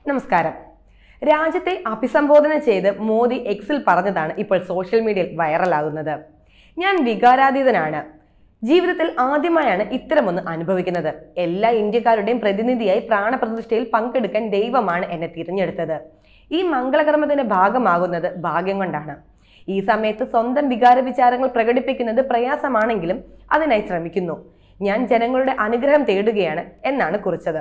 നമസ്കാരം. രാജ്യത്തെ അഭിസംബോധന ചെയ്ത് മോദി എക്സിൽ പറഞ്ഞതാണ് ഇപ്പോൾ സോഷ്യൽ മീഡിയയിൽ വൈറലാകുന്നത്. ഞാൻ വികാരാതീതനാണ്. ജീവിതത്തിൽ ആദ്യമായാണ് ഇത്തരമൊന്ന് അനുഭവിക്കുന്നത്. എല്ലാ ഇന്ത്യക്കാരുടെയും പ്രതിനിധിയായി പ്രാണപ്രതിഷ്ഠയിൽ പങ്കെടുക്കാൻ ദൈവമാണ് എന്നെ തിരഞ്ഞെടുത്തത്. ഈ മംഗളകർമ്മത്തിന്റെ ഭാഗമാകുന്നത് ഭാഗ്യം കൊണ്ടാണ്. ഈ സമയത്ത് സ്വന്തം വികാര വിചാരങ്ങൾ പ്രകടിപ്പിക്കുന്നത് പ്രയാസമാണെങ്കിലും അതിനായി ശ്രമിക്കുന്നു. ഞാൻ ജനങ്ങളുടെ അനുഗ്രഹം തേടുകയാണ് എന്നാണ് കുറിച്ചത്.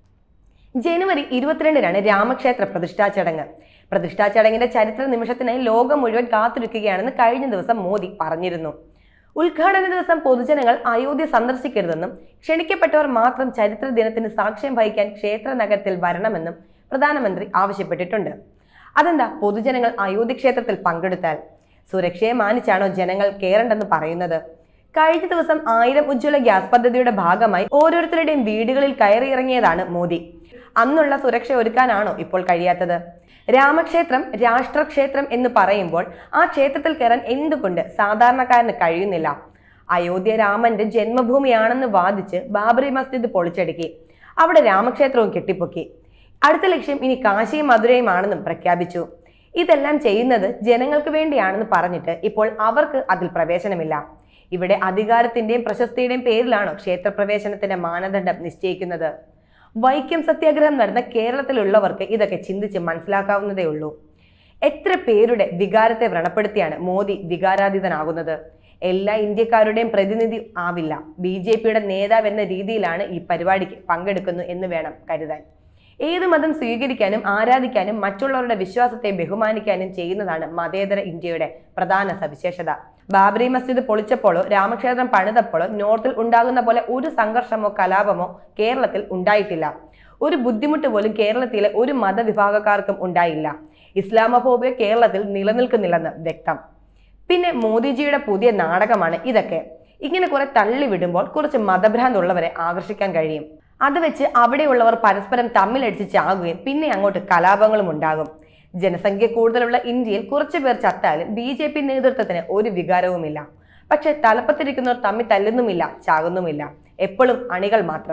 ജനുവരി 22-നാണ് രാമക്ഷേത്ര പ്രതിഷ്ഠാ ചടങ്ങ്. പ്രതിഷ്ഠാ ചടങ്ങിന്റെ ചരിത്ര നിമിഷത്തിനായി ലോകം മുഴുവൻ കാത്തിരിക്കുകയാണെന്ന് കഴിഞ്ഞ ദിവസം മോദി പറഞ്ഞിരുന്നു. ഉദ്ഘാടന ദിവസം പൊതുജനങ്ങൾ അയോധ്യ സന്ദർശിക്കരുതെന്നും ക്ഷണിക്കപ്പെട്ടവർ മാത്രം ചരിത്ര ദിനത്തിന് സാക്ഷ്യം വഹിക്കാൻ ക്ഷേത്ര നഗരത്തിൽ വരണമെന്നും പ്രധാനമന്ത്രി ആവശ്യപ്പെട്ടിട്ടുണ്ട്. അതെന്താ പൊതുജനങ്ങൾ അയോധ്യ ക്ഷേത്രത്തിൽ പങ്കെടുത്താൽ? സുരക്ഷയെ മാനിച്ചാണോ ജനങ്ങൾ കയറേണ്ടെന്ന് പറയുന്നത്? കഴിഞ്ഞ ദിവസം 1000 ഉജ്ജ്വല ഗ്യാസ് പദ്ധതിയുടെ ഭാഗമായി ഓരോരുത്തരുടെയും വീടുകളിൽ കയറിയിറങ്ങിയതാണ് മോദി. അന്നുള്ള സുരക്ഷ ഒരുക്കാനാണോ ഇപ്പോൾ കഴിയാത്തത്? രാമക്ഷേത്രം രാഷ്ട്രക്ഷേത്രം എന്ന് പറയുമ്പോൾ ആ ക്ഷേത്രത്തിൽ കയറാൻ എന്തുകൊണ്ട് സാധാരണക്കാരന് കഴിയുന്നില്ല? അയോധ്യ രാമന്റെ ജന്മഭൂമിയാണെന്ന് വാദിച്ച് ബാബറി മസ്ജിദ് പൊളിച്ചടുക്കി. അവിടെ രാമക്ഷേത്രവും കെട്ടിപ്പൊക്കി. അടുത്ത ലക്ഷ്യം ഇനി കാശിയും മധുരയുമാണെന്നും പ്രഖ്യാപിച്ചു. ഇതെല്ലാം ചെയ്യുന്നത് ജനങ്ങൾക്ക് വേണ്ടിയാണെന്ന് പറഞ്ഞിട്ട് ഇപ്പോൾ അവർക്ക് അതിൽ പ്രവേശനമില്ല. ഇവിടെ അധികാരത്തിന്റെയും പ്രശസ്തിയുടെയും പേരിലാണോ ക്ഷേത്രപ്രവേശനത്തിന്റെ മാനദണ്ഡം നിശ്ചയിക്കുന്നത്? വൈക്കം സത്യാഗ്രഹം നടന്ന കേരളത്തിലുള്ളവർക്ക് ഇതൊക്കെ ചിന്തിച്ച് മനസ്സിലാക്കാവുന്നതേ ഉള്ളൂ. എത്ര പേരുടെ വികാരത്തെ വ്രണപ്പെടുത്തിയാണ് മോദി വികാരാതീതനാകുന്നത്? എല്ലാ ഇന്ത്യക്കാരുടെയും പ്രതിനിധി ആവില്ല. BJPയുടെ നേതാവ് എന്ന രീതിയിലാണ് ഈ പരിപാടിക്ക് പങ്കെടുക്കുന്നു എന്ന് വേണം കരുതാൻ. ഏത് മതം സ്വീകരിക്കാനും ആരാധിക്കാനും മറ്റുള്ളവരുടെ വിശ്വാസത്തെ ബഹുമാനിക്കാനും ചെയ്യുന്നതാണ് മതേതര ഇന്ത്യയുടെ പ്രധാന സവിശേഷത. ബാബറി മസ്ജിദ് പൊളിച്ചപ്പോഴോ രാമക്ഷേത്രം പണിതപ്പോഴോ നോർത്തിൽ ഉണ്ടാകുന്ന പോലെ ഒരു സംഘർഷമോ കലാപമോ കേരളത്തിൽ ഉണ്ടായിട്ടില്ല. ഒരു ബുദ്ധിമുട്ട് പോലും കേരളത്തിലെ ഒരു മതവിഭാഗക്കാർക്കും ഉണ്ടായില്ല. ഇസ്ലാമോഫോബിയ കേരളത്തിൽ നിലനിൽക്കുന്നില്ലെന്ന് വ്യക്തം. പിന്നെ മോദിജിയുടെ പുതിയ നാടകമാണ് ഇതൊക്കെ. ഇങ്ങനെ കുറെ തള്ളിവിടുമ്പോൾ കുറച്ച് മതഭ്രാന്തുള്ളവരെ ആകർഷിക്കാൻ കഴിയും. അത് വെച്ച് അവിടെയുള്ളവർ പരസ്പരം തമ്മിലടിച്ച് ചാകുകയും പിന്നെ അങ്ങോട്ട് കലാപങ്ങളും ഉണ്ടാകും. ജനസംഖ്യ കൂടുതലുള്ള ഇന്ത്യയിൽ കുറച്ചു പേർ ചത്താലും BJP നേതൃത്വത്തിന് ഒരു വികാരവുമില്ല. പക്ഷെ തലപ്പത്തിരിക്കുന്നവർ തമ്മിൽ തല്ലുന്നുമില്ല, ചാകുന്നുമില്ല. എപ്പോഴും അണികൾ മാത്രം.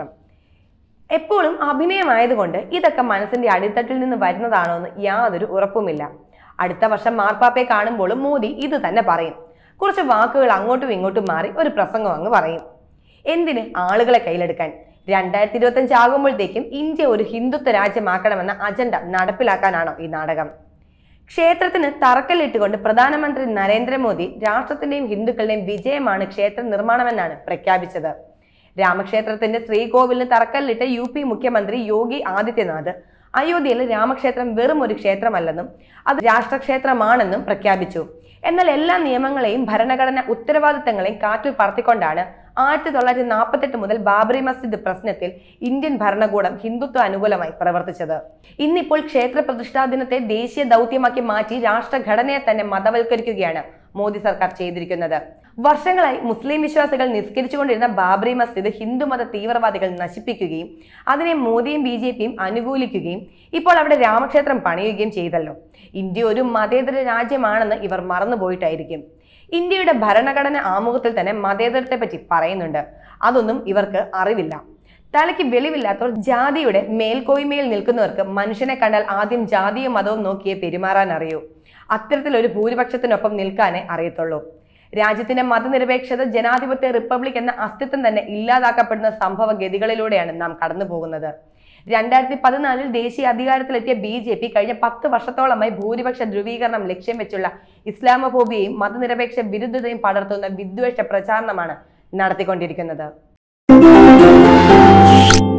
എപ്പോഴും അഭിനയമായതുകൊണ്ട് ഇതൊക്കെ മനസ്സിന്റെ അടിത്തട്ടിൽ നിന്ന് വരുന്നതാണോ എന്ന് യാതൊരു ഉറപ്പുമില്ല. അടുത്ത വർഷം മാർപ്പാപ്പയെ കാണുമ്പോഴും മോദി ഇത് തന്നെ പറയും. കുറച്ച് വാക്കുകൾ അങ്ങോട്ടും ഇങ്ങോട്ടും മാറി ഒരു പ്രസംഗം അങ്ങ് പറയും. എന്തിന്? ആളുകളെ കയ്യിലെടുക്കാൻ. 2025 ആകുമ്പോഴത്തേക്കും ഇന്ത്യ ഒരു ഹിന്ദുത്വ രാജ്യമാക്കണമെന്ന അജണ്ട നടപ്പിലാക്കാനാണോ ഈ നാടകം? ക്ഷേത്രത്തിന് തറക്കല്ലിട്ടുകൊണ്ട് പ്രധാനമന്ത്രി നരേന്ദ്രമോദി രാഷ്ട്രത്തിന്റെയും ഹിന്ദുക്കളുടെയും വിജയമാണ് ക്ഷേത്ര നിർമ്മാണമെന്നാണ് പ്രഖ്യാപിച്ചത്. രാമക്ഷേത്രത്തിന്റെ ശ്രീകോവിലിന് തറക്കല്ലിട്ട UP മുഖ്യമന്ത്രി യോഗി ആദിത്യനാഥ് അയോധ്യയിലെ രാമക്ഷേത്രം വെറും ഒരു ക്ഷേത്രമല്ലെന്നും അത് രാഷ്ട്രക്ഷേത്രമാണെന്നും പ്രഖ്യാപിച്ചു. എന്നാൽ എല്ലാ നിയമങ്ങളെയും ഭരണഘടന ഉത്തരവാദിത്തങ്ങളെയും കാറ്റിൽ പറത്തിക്കൊണ്ടാണ് 1948 മുതൽ ബാബറി മസ്ജിദ് പ്രശ്നത്തിൽ ഇന്ത്യൻ ഭരണകൂടം ഹിന്ദുത്വ അനുകൂലമായി പ്രവർത്തിച്ചത്. ഇന്നിപ്പോൾ ക്ഷേത്ര പ്രതിഷ്ഠാ ദിനത്തെ ദേശീയ ദൗത്യമാക്കി മാറ്റി രാഷ്ട്രഘടനയെ തന്നെ മതവൽക്കരിക്കുകയാണ് മോദി സർക്കാർ ചെയ്തിരിക്കുന്നത്. വർഷങ്ങളായി മുസ്ലിം വിശ്വാസികൾ നിസ്കരിച്ചുകൊണ്ടിരുന്ന ബാബറി മസ്ജിദ് ഹിന്ദുമത തീവ്രവാദികൾ നശിപ്പിക്കുകയും അതിനെ മോദിയും BJPയും അനുകൂലിക്കുകയും ഇപ്പോൾ അവിടെ രാമക്ഷേത്രം പണിയുകയും ചെയ്തല്ലോ. ഇന്ത്യ ഒരു മതേതര രാജ്യമാണെന്ന് ഇവർ മറന്നുപോയിട്ടായിരിക്കും. ഇന്ത്യയുടെ ഭരണഘടന ആമുഖത്തിൽ തന്നെ മതേതരത്തെ പറ്റി പറയുന്നുണ്ട്. അതൊന്നും ഇവർക്ക് അറിവില്ല. തലയ്ക്ക് വെളിവില്ലാത്തവർ ജാതിയുടെ മേൽക്കോയ്മയിൽ നിൽക്കുന്നവർക്ക് മനുഷ്യനെ കണ്ടാൽ ആദ്യം ജാതിയും മതവും നോക്കിയേ പെരുമാറാൻ അറിയൂ. അത്തരത്തിലൊരു ഭൂരിപക്ഷത്തിനൊപ്പം നിൽക്കാനേ അറിയത്തുള്ളൂ. രാജ്യത്തിന്റെ മതനിരപേക്ഷത, ജനാധിപത്യ റിപ്പബ്ലിക് എന്ന അസ്തിത്വം തന്നെ ഇല്ലാതാക്കപ്പെടുന്ന സംഭവഗതികളിലൂടെയാണ് നാം കടന്നു പോകുന്നത്. 2014 ദേശീയ അധികാരത്തിലെത്തിയ BJP കഴിഞ്ഞ 10 വർഷത്തോളമായി ഭൂരിപക്ഷ ധ്രുവീകരണം ലക്ഷ്യം വെച്ചുള്ള ഇസ്ലാമോഫോബിയയും മതനിരപേക്ഷ വിരുദ്ധതയും പടർത്തുന്ന വിദ്വേഷ പ്രചാരണമാണ് നടത്തിക്കൊണ്ടിരിക്കുന്നത്.